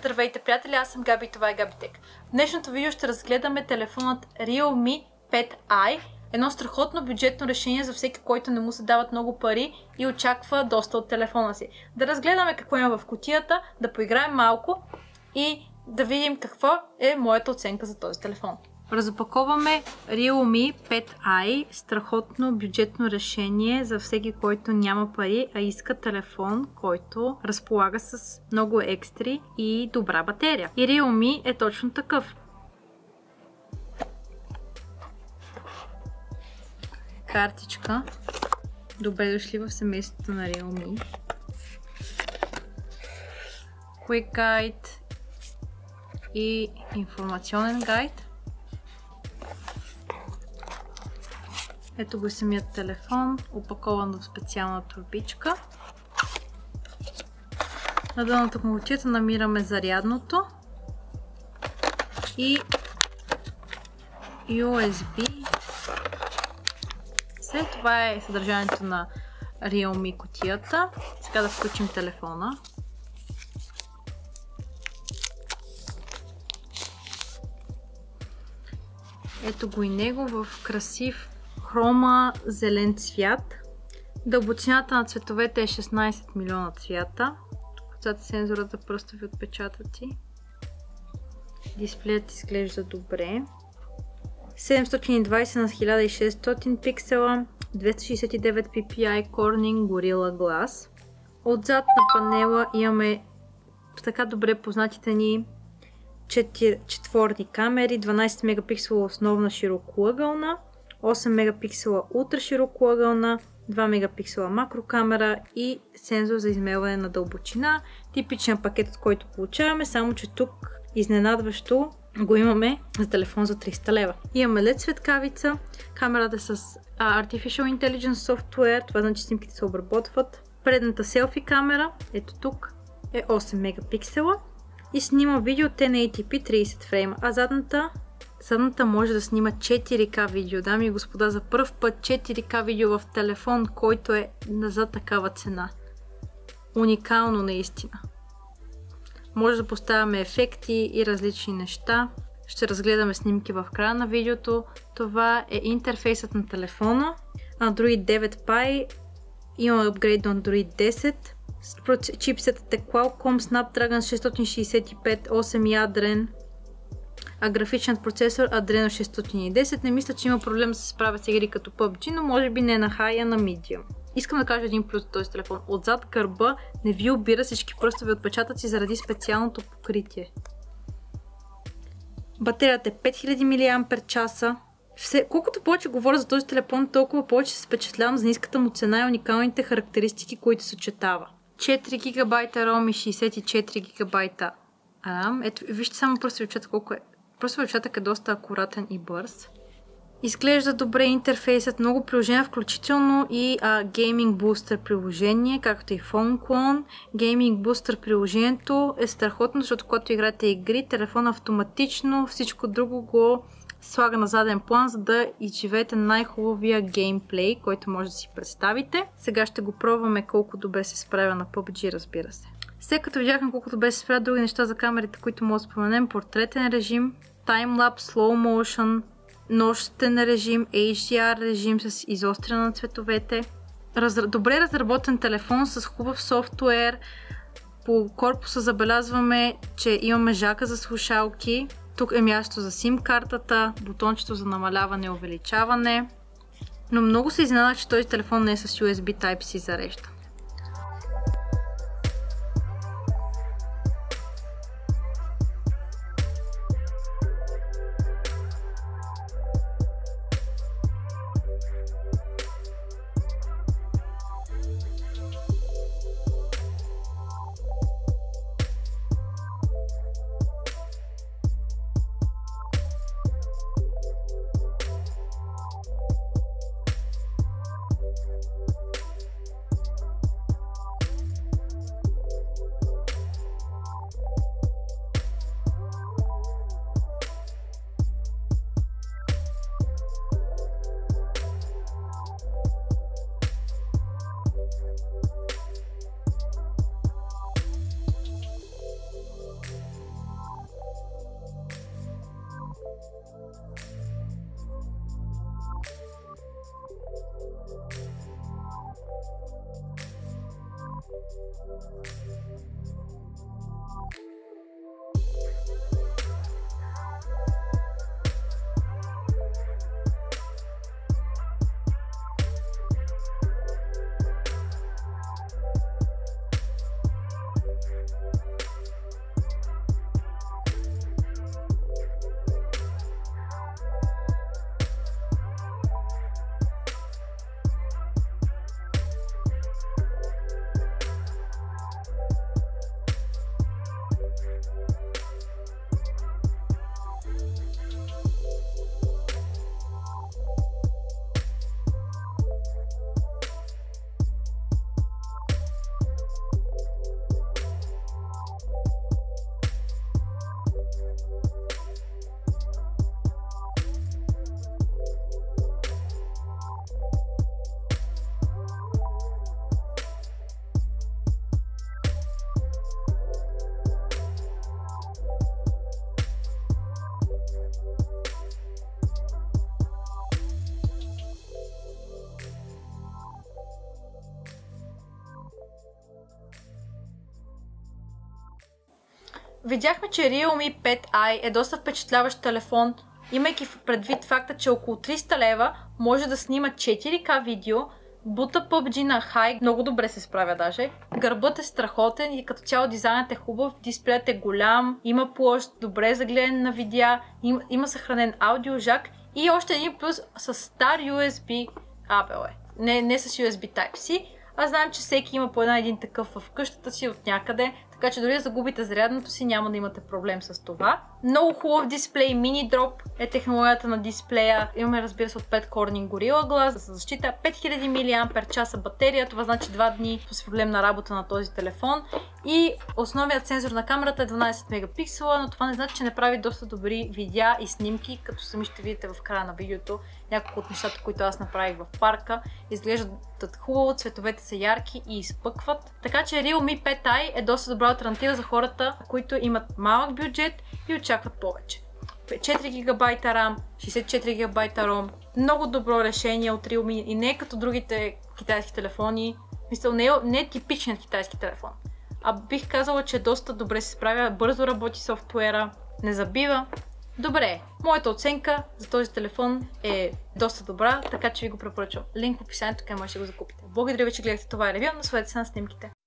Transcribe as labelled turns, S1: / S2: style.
S1: Здравейте, приятели, аз съм Габи и това е Габитек. В днешното видео ще разгледаме телефонът Realme 5i, едно страхотно бюджетно решение за всеки, който не му се дават много пари и очаква доста от телефона си. Да разгледаме какво има в кутията, да поиграем малко и да видим какво е моята оценка за този телефон. Разопаковаме Realme 5i, страхотно бюджетно решение за всеки, който няма пари, а иска телефон, който разполага с много екстри и добра батерия. И Realme е точно такъв. Картичка. Добре дошли в семейството на Realme. Quick Guide и информационен гайд. Ето го и самият телефон, опакован в специална турбичка. На дъното на кутията намираме зарядното и USB. След това е съдържанието на Realme кутията. Сега да включим телефона. Ето го и него в красив хрома зелен цвят. Дълбочината на цветовете е 16 милиона цвята. Отзад сензора за пръстови отпечатъци. Дисплеят изглежда добре. 720 на 1600 пиксела, 269 ppi Corning Gorilla Glass. Отзад на панела имаме така добре познатите ни четворни камери, 12 мегапиксела основна широкоъгълна, 8 мегапиксела ултраширокоъгълна, 2 мегапиксела макрокамера и сензор за измерване на дълбочина. Типичен пакет, от който получаваме, само че тук изненадващо го имаме за телефон за 300 лева. Имаме LED светкавица, камерата с Artificial Intelligence Software, това значи снимките се обработват. Предната селфи камера, ето тук, е 8 мегапиксела и снима видео 1080p 30 фрейма, а задната може да снима 4K видео. Дами и господа, за първ път 4K видео в телефон, който е за такава цена. Уникално наистина. Може да поставяме ефекти и различни неща. Ще разгледаме снимки в края на видеото. Това е интерфейсът на телефона. Android 9 Pie. Има апгрейд до Android 10. Чипсетът е Qualcomm Snapdragon 665 8 ядрен. А графичният процесор Adreno 610. Не мисля, че има проблем да се справя с игри като PUBG, но може би не на high, а на medium. Искам да кажа един плюс за този телефон. Отзад гърба не ви обира всички пръстови отпечатъци заради специалното покритие. Батерията е 5000 мАч. Колкото повече говоря за този телефон, толкова повече се впечатлявам за ниската му цена и уникалните характеристики, които съчетава. 4 ГБ ROM и 64 ГБ RAM. Ето, вижте само пръстови отпечатък колко е. Пръстови отпечатък е доста акуратен и бърз. Изглежда добре интерфейсът, много приложения, включително и Gaming Booster приложение, както и Phone Clone. Gaming Booster приложението е страхотно, защото когато играете игри, телефон автоматично всичко друго го слага на заден план, за да изживеете най-хубавия геймплей, който може да си представите. Сега ще го пробваме колко добре се справя на PUBG, разбира се. След като видяхме колко добре се справя други неща за камерите, които може да споменем: портретен режим, таймлапс, slow motion, нощен режим, HDR режим с изостряне на цветовете. Добре разработен телефон с хубав софтуер. По корпуса забелязваме, че имаме жака за слушалки. Тук е място за SIM картата, бутончето за намаляване и увеличаване. Но много се изненадах, че този телефон не е с USB Type-C зарежда. Видяхме, че Realme 5i е доста впечатляващ телефон, имайки предвид факта, че около 300 лева може да снима 4K видео, бута PUBG на хай, много добре се справя даже. Гърбът е страхотен и като цяло дизайнът е хубав, дисплеят е голям, има площ, добре за гледане на видеа, има съхранен аудиожак и още един плюс с стар USB кабел е. Не с USB Type-C, а знаем, че всеки има по един такъв в къщата си от някъде, така че дори да загубите зарядното си, няма да имате проблем с това. Много хубав дисплей, мини дроп е технологията на дисплея. Имаме, разбира се, от 5 Corning Gorilla Glass за защита, 5000 мАч батерия, това значи 2 дни с проблемна работа на този телефон. И основният сензор на камерата е 12 мегапиксела, но това не значи, че не прави доста добри видеа и снимки, като сами ще видите в края на видеото. Няколко от нещата, които аз направих в парка, изглеждат хубаво, цветовете са ярки и изпъкват. Така че Realme 5i е доста добра алтернатива за хората, които имат малък бюджет и очакват повече. 4 ГБ RAM, 64 ГБ ROM, много добро решение от Realme и не е като другите китайски телефони. Мисля, не е типичният китайски телефон. А бих казала, че доста добре се справя, бързо работи софтуера, не забива. Добре, моята оценка за този телефон е доста добра, така че ви го препоръчвам. Линк в описанието, къде може да го закупите. Благодаря ви, че гледахте това ревю, насладете се на снимките.